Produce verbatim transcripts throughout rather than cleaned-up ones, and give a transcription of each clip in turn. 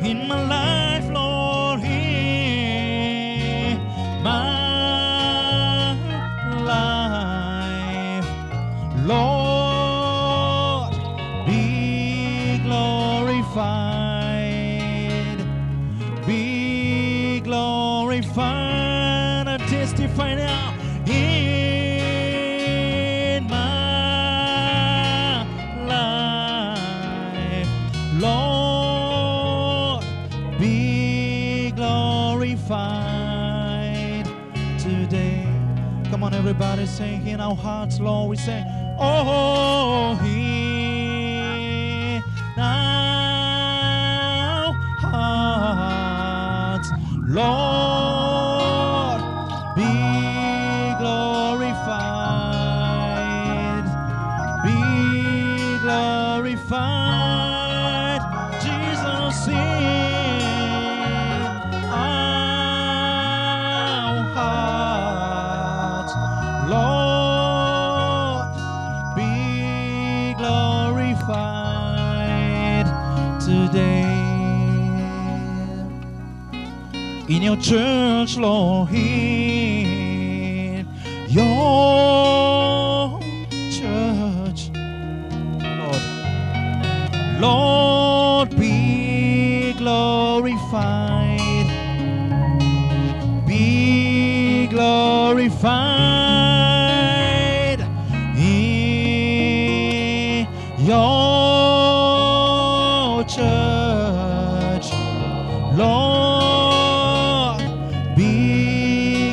in my life, Lord, in my life, Lord, be glorified, be glorified. I testify now in my life, Lord, be glorified today. Come on, everybody, sing in our hearts, Lord. We say, oh, in our hearts, Lord, be glorified, be glorified, Jesus, in our hearts, Lord, be glorified today. In your church, Lord, in your church, Lord, Lord, be glorified, be glorified in your church, Lord, be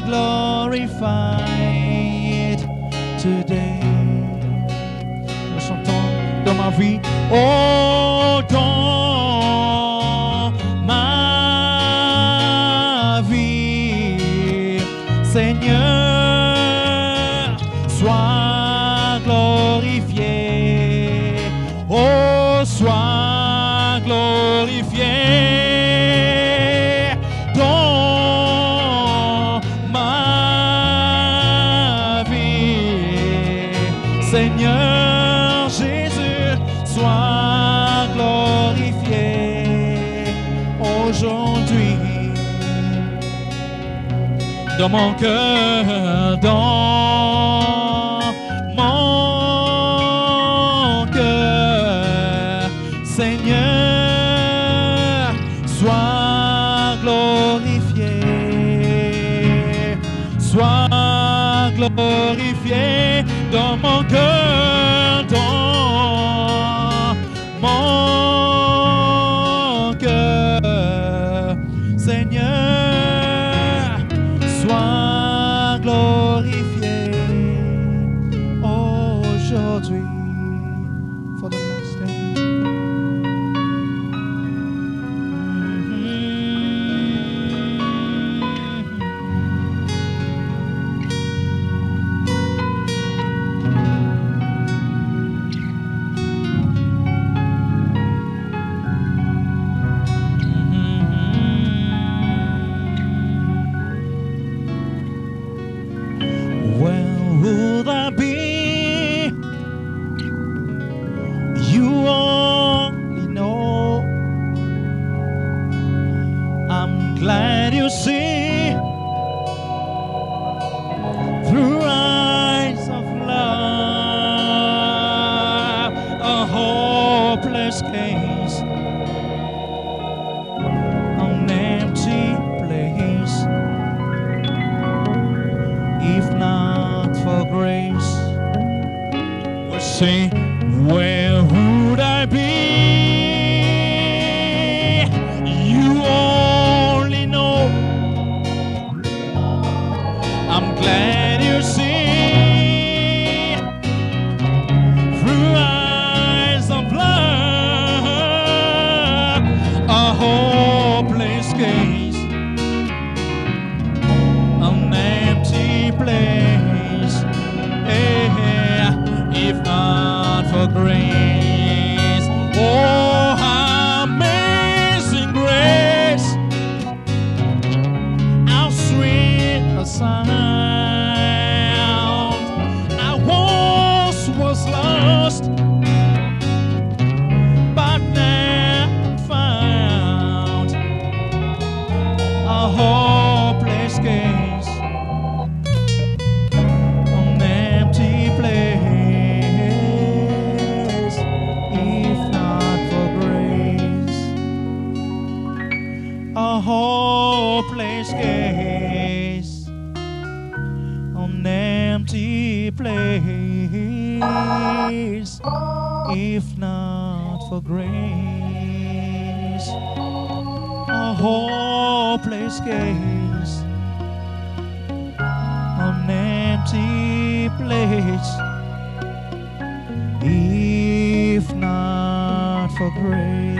glorified today. Nous chantons dans ma vie, oh, dans ma vie, Seigneur, sois glorifié, oh, sois glorifié dans ma vie, Seigneur Jésus, sois glorifié aujourd'hui dans mon cœur, dans mon cœur, Seigneur, sois glorifié, sois glorifié dans mon cœur, dans mon cœur, Seigneur, sois glorifié aujourd'hui. For the last day. Where would I be? You only know. I'm glad you see through eyes of love a hopeless case, an empty place. If not for grace, we'll say, where would I be? You only know. I'm glad you see through eyes of love a hopeless case, an empty place. Yeah, if not for grace, oh, amazing grace, how sweet a sound. I once was lost, but now I'm found. if not for grace. A hopeless case, an empty place, if not for grace.